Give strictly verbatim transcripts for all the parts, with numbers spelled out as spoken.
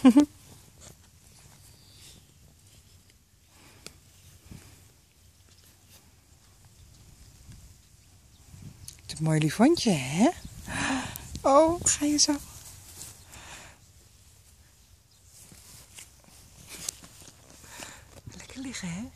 Het is een mooi lief hondje, hè? Oh, ga je zo? Lekker liggen, hè?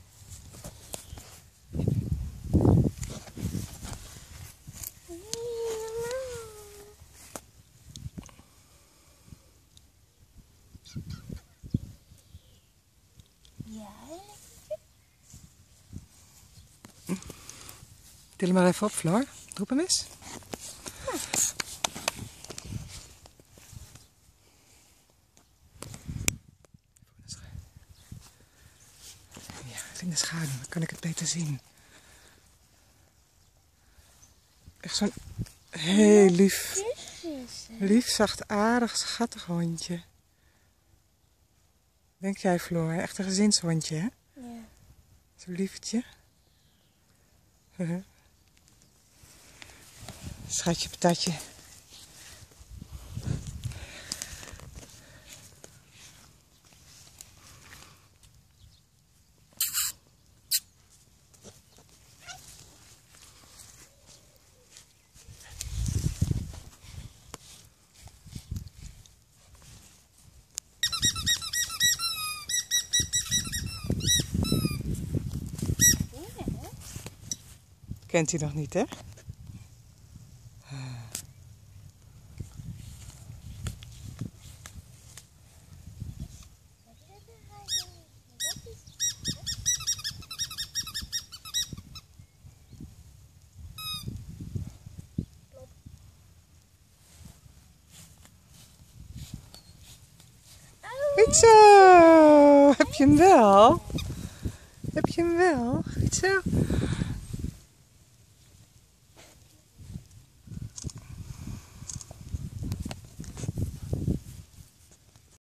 Ja. Til hem maar even op, Floor. Roep hem eens. Ja, in de schaduw, dan kan ik het beter zien. Echt zo'n heel lief, lief, zachtaardig, schattig hondje. Denk jij, Floor? Echt een gezinshondje, hè? Ja. Zo'n liefetje. Schatje patatje. Kent hij nog niet, hè? Goed zo! Heb je hem wel? Heb je hem wel? Goed zo.